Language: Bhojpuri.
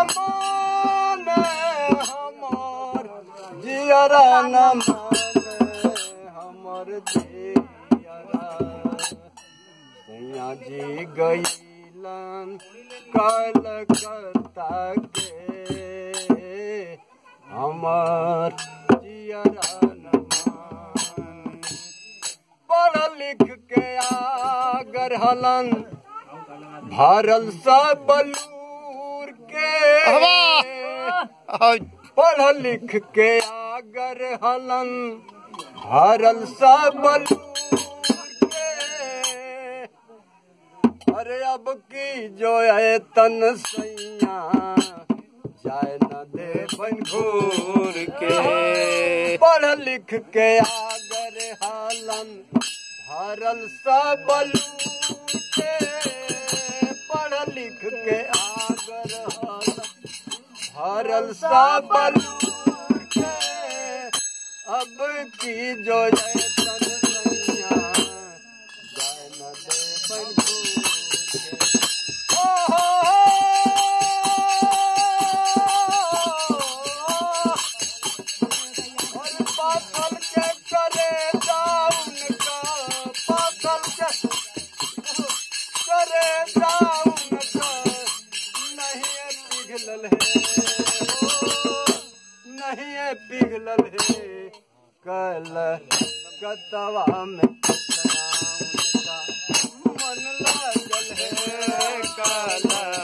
माने हमार जियरा न माने हमर जियरा सैया जी गईलन कलकत्ता के हमर जियरा न मान पढ़ लिख के आगर हलन भरल सब बलूर के पढ़ लिख के आगर हलन भरल सब बलूर के अरे अब की जो है तन सैया जाए न दे बन घूर के पढ़ लिख के आगर हलन भरल सब बलूर के पढ़ लिख के आगर हरल सब बलूर के अब की जो है तन सैया जाए न दे बलूर के और पागल के करे जाऊन का पागल के करे जाऊन का नहीं पिघलल है नहीं पिघलल है कल कतवा में कितना उनका मन लागल है कल